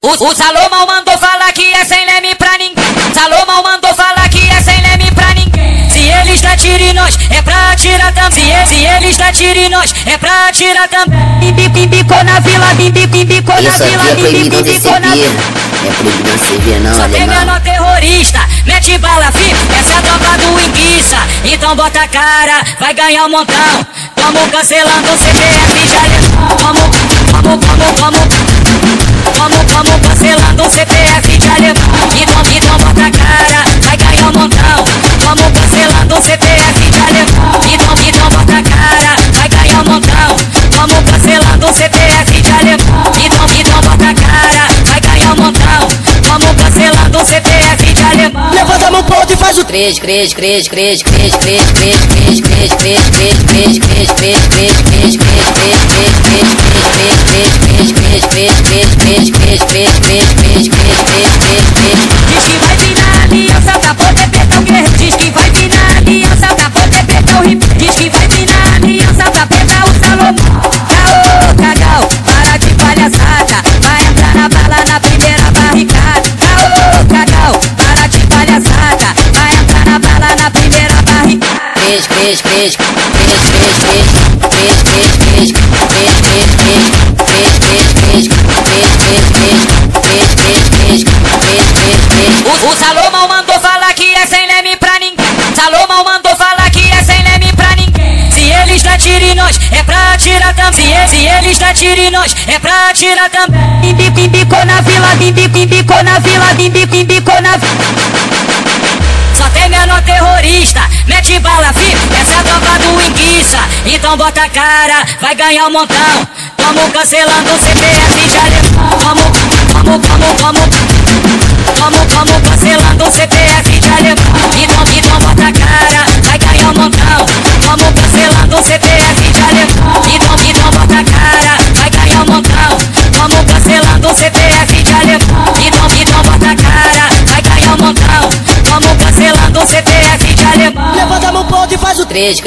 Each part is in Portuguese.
O Salomão mandou falar que é sem leme pra ninguém. Salomão mandou falar que é sem leme pra ninguém. Se eles dá tiro em nós, é pra atirar também. Se eles dá tiro em nós, é pra atirar também. Bimbicou na vila, bimbicou na vila, bimbicou na vila. É proibido você ver não, só tem menor terrorista, mete bala firme, essa é a tropa do Enguiça. Então bota a cara, vai ganhar um montão. Tamo cancelando o CPF de alemão. Vamos cancelando o CPF de alemão. Então bota a cara, vai ganhar um montão. Vamos cancelando o CPF de alemão. Então bota a cara, vai ganhar um montão. Vamos cancelando o CPF de alemão. Então bota a cara, vai ganhar um montão. Vamos cancelando o CPF de alemão. Levanta a mão pro alto e faz o 3. Diz que vai vir na aliança pra poder pegar o guerreiro. Diz que vai vir na aliança pra poder pegar o rip. Diz que vai vir na aliança pra pegar o Salomão. Caô, cagão, para de palhaçada. Vai entrar na bala na primeira barricada. Caô, cagão, para de palhaçada. Vai entrar na bala na primeira barricada. O Salomão mandou falar que é sem leme pra ninguém. Salomão mandou falar que é sem leme pra ninguém. Se eles dá tiro em nós, é pra atirar também. Se eles dá tiro em nós, é pra atirar também. Bimbicou na vila, bimbicou na vila, bimbicou na vila. Só tem menor terrorista, mete bala firme, essa é a tropa do Enguiça. Então bota a cara, vai ganhar um montão. Tamo cancelando o CPF de alemão. Vamos cancelando o CPF de alemão. Então bota a cara, vai ganhar um montão. Vamos cancelando o CPF de alemão. Então bota a cara, vai ganhar um montão. Vamos cancelando o CPF de alemão. Então bota a cara, vai ganhar um montão. Vamos cancelando o CPF de alemão. Levanta a mão pro alto e faz o 3.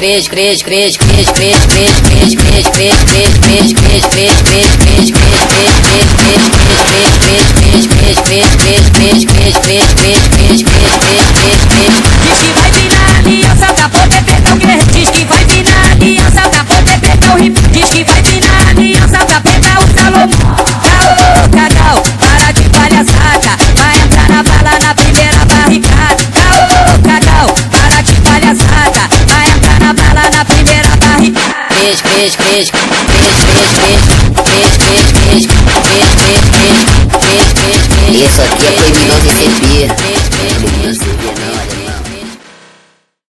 Diz que vai vir na aliança pra poder pegar o guerreiro. Diz que vai vir na aliança pra poder pegar o rip. Diz que vai vir na aliança pra pegar o Salomão. Caô, cagão, para de palhaçada. Vai entrar na bala na primeira barricada. Caô, cagão, para de palhaçada. Vai entrar na bala na primeira barricada. Isso aqui é proibido você ver.